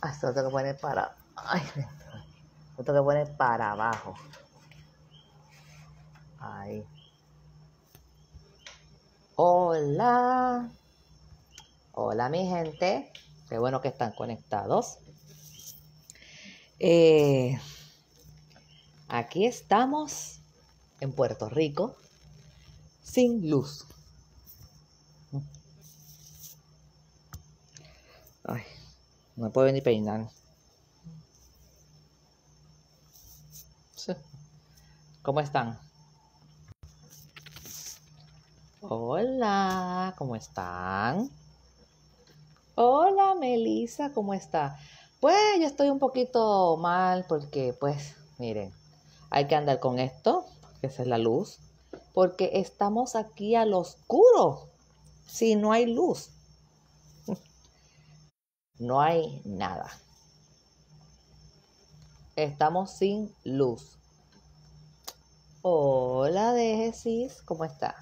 Esto lo tengo que poner para... Ay, lo tengo que poner para abajo. Ahí. Hola. Hola, mi gente. Qué bueno que están conectados. Aquí estamos en Puerto Rico sin luz. Ay, no me puedo ni peinar. ¿Cómo están? Hola, ¿cómo están? Hola, Melissa, ¿cómo está? Pues yo estoy un poquito mal porque, pues, miren, hay que andar con esto, que esa es la luz, porque estamos aquí al oscuro. Si no hay luz, no hay nada. Estamos sin luz. Hola, Jesús, ¿cómo está?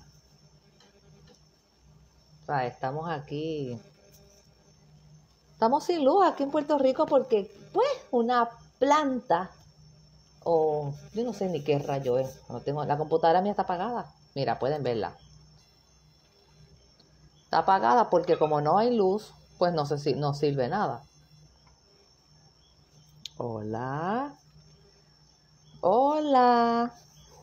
Estamos aquí. Estamos sin luz aquí en Puerto Rico porque, pues, una planta, o yo no sé ni qué rayo es. No tengo, la computadora mía está apagada. Mira, pueden verla. Está apagada porque como no hay luz, pues no sé si no sirve nada. Hola. Hola.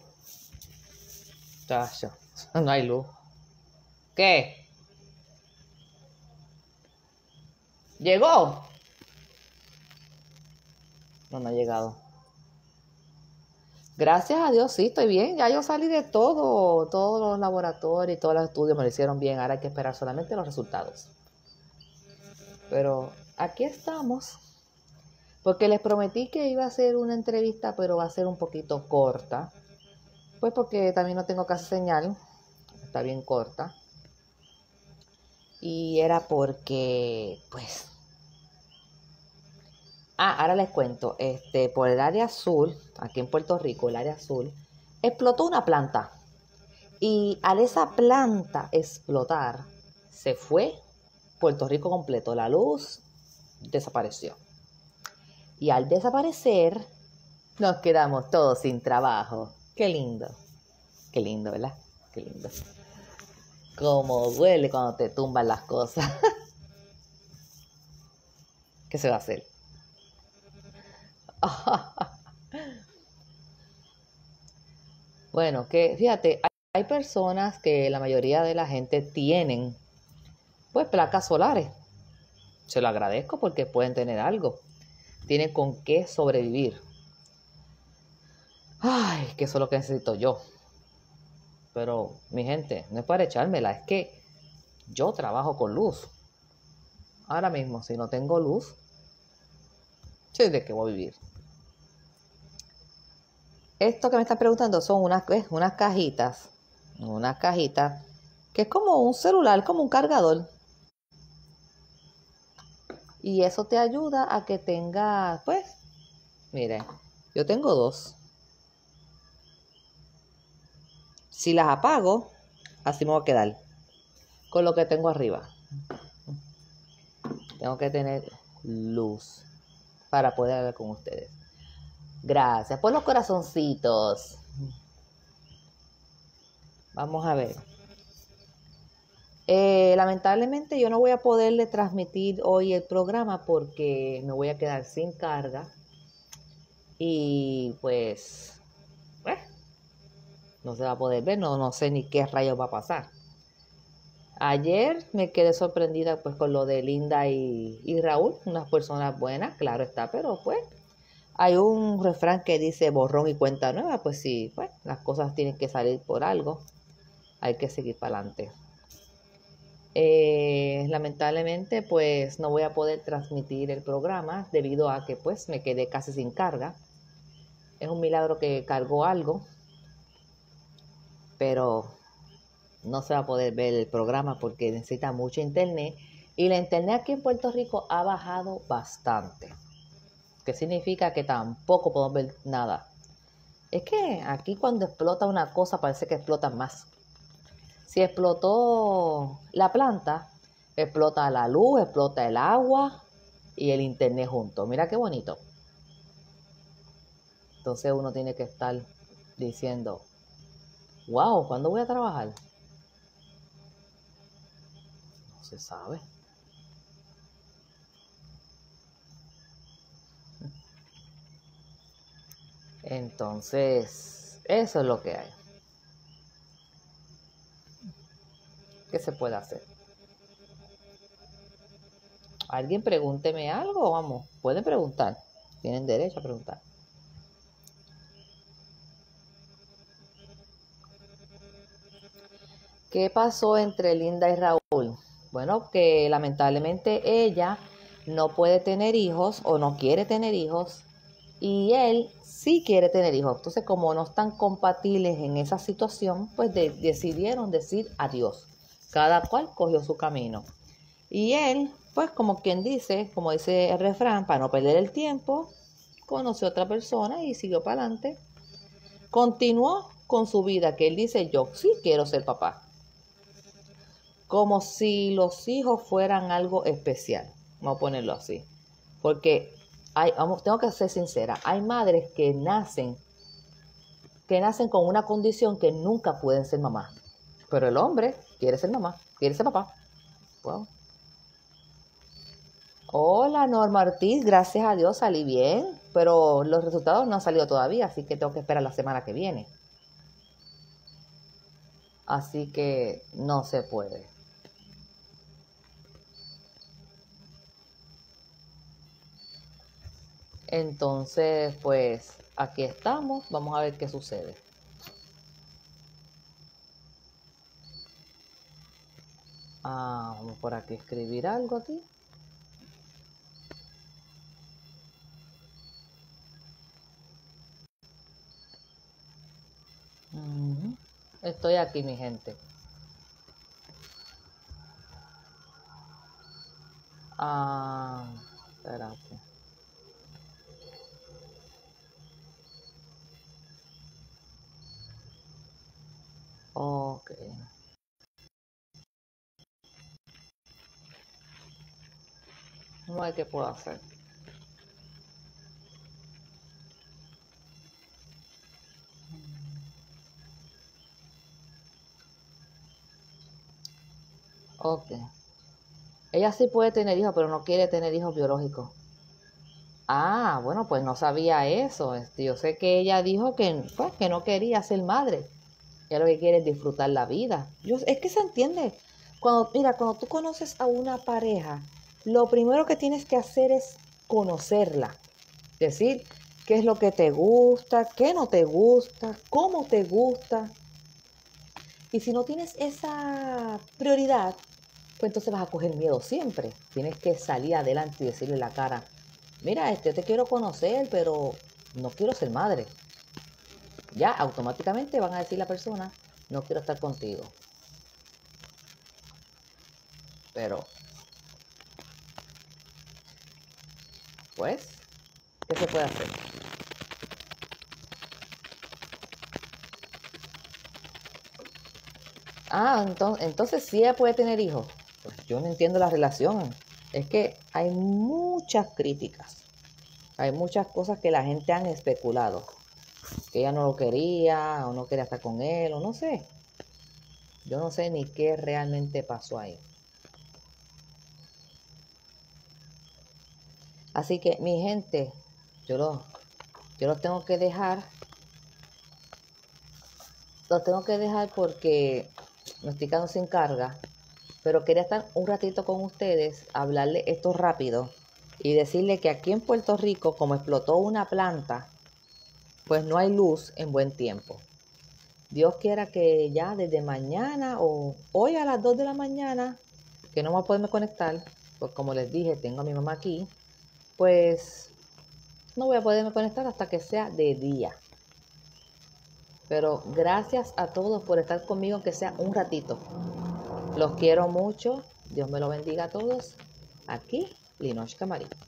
Chacho, no hay luz. ¿Qué? ¿Llegó? No, no ha llegado. Gracias a Dios, sí, estoy bien. Ya yo salí de todos los laboratorios y todos los estudios me lo hicieron bien. Ahora hay que esperar solamente los resultados. Pero aquí estamos. Porque les prometí que iba a hacer una entrevista, pero va a ser un poquito corta. Pues porque también no tengo casi señal. Está bien corta. Y era porque, pues... ahora les cuento. Por el área azul, aquí en Puerto Rico, el área azul, explotó una planta. Y al esa planta explotar, se fue Puerto Rico completo. La luz desapareció. Y al desaparecer, nos quedamos todos sin trabajo. Qué lindo. Qué lindo, ¿verdad? Qué lindo. Cómo duele cuando te tumban las cosas. ¿Qué se va a hacer? Bueno, que fíjate, hay personas que la mayoría de la gente tienen, pues, placas solares. Se lo agradezco porque pueden tener algo. Tienen con qué sobrevivir. Ay, que eso es lo que necesito yo. Pero, mi gente, no es para echármela, es que yo trabajo con luz. Ahora mismo, si no tengo luz, ¿sí de qué voy a vivir? Esto que me están preguntando son unas cajitas. Unas cajitas que es como un celular, como un cargador. Y eso te ayuda a que tengas, pues, miren, yo tengo dos. Si las apago, así me voy a quedar con lo que tengo arriba. Tengo que tener luz para poder hablar con ustedes. Gracias por los corazoncitos. Vamos a ver. Lamentablemente yo no voy a poderle transmitir hoy el programa porque me voy a quedar sin carga. Y pues, no se va a poder ver, no sé ni qué rayos va a pasar. Ayer me quedé sorprendida pues con lo de Linda y Raúl, unas personas buenas, claro está, pero pues hay un refrán que dice borrón y cuenta nueva, pues sí, pues las cosas tienen que salir por algo, hay que seguir para adelante. Lamentablemente pues no voy a poder transmitir el programa debido a que pues me quedé casi sin carga. Es un milagro que cargó algo, pero no se va a poder ver el programa porque necesita mucho internet y la internet aquí en Puerto Rico ha bajado bastante, que significa que tampoco podemos ver nada. Es que aquí cuando explota una cosa parece que explota más. Si explotó la planta, explota la luz, explota el agua y el internet juntos. Mira qué bonito. Entonces uno tiene que estar diciendo, wow, ¿cuándo voy a trabajar? No se sabe. Entonces, eso es lo que hay. ¿Qué se puede hacer? ¿Alguien pregúnteme algo? Vamos, pueden preguntar. Tienen derecho a preguntar. ¿Qué pasó entre Linda y Raúl? Bueno, que lamentablemente ella no puede tener hijos o no quiere tener hijos y él sí quiere tener hijos. Entonces, como no están compatibles en esa situación, pues decidieron decir adiós. Cada cual cogió su camino. Y él, pues como quien dice, como dice el refrán, para no perder el tiempo, conoció a otra persona y siguió para adelante. Continuó con su vida, que él dice, yo sí quiero ser papá. Como si los hijos fueran algo especial. Vamos a ponerlo así. Porque tengo que ser sincera, hay madres que nacen con una condición que nunca pueden ser mamá. Pero el hombre quiere ser mamá, quiere ser papá. Wow. Hola Norma Ortiz, gracias a Dios salí bien, pero los resultados no han salido todavía, así que tengo que esperar la semana que viene. Así que no se puede. Entonces, pues aquí estamos, vamos a ver qué sucede. Vamos por aquí a escribir algo aquí. Estoy aquí, mi gente. Espérate. Ok. No hay que puedo hacer. Ok. Ella sí puede tener hijos, pero no quiere tener hijos biológicos. Bueno, pues no sabía eso. Yo sé que ella dijo que, pues, que no quería ser madre. Ella lo que quiere es disfrutar la vida. Es que se entiende. Cuando tú conoces a una pareja, lo primero que tienes que hacer es conocerla. Decir qué es lo que te gusta, qué no te gusta, cómo te gusta. Y si no tienes esa prioridad, pues entonces vas a coger miedo siempre. Tienes que salir adelante y decirle en la cara, mira, yo te quiero conocer, pero no quiero ser madre. Ya automáticamente van a decir la persona, no quiero estar contigo. Pero, pues, ¿qué se puede hacer? Entonces sí ella puede tener hijos. Pues yo no entiendo la relación. Es que hay muchas críticas. Hay muchas cosas que la gente han especulado. Que ella no lo quería, o no quería estar con él, o no sé. Yo no sé ni qué realmente pasó ahí. Así que, mi gente, yo los tengo que dejar. Los tengo que dejar porque me estoy quedando sin carga. Pero quería estar un ratito con ustedes, hablarle esto rápido y decirle que aquí en Puerto Rico, como explotó una planta, pues no hay luz en buen tiempo. Dios quiera que ya desde mañana o hoy a las 2 de la mañana, que no voy a poderme conectar, pues como les dije, tengo a mi mamá aquí, pues no voy a poderme conectar hasta que sea de día. Pero gracias a todos por estar conmigo, aunque sea un ratito. Los quiero mucho. Dios me lo bendiga a todos. Aquí, Linosh Camarí.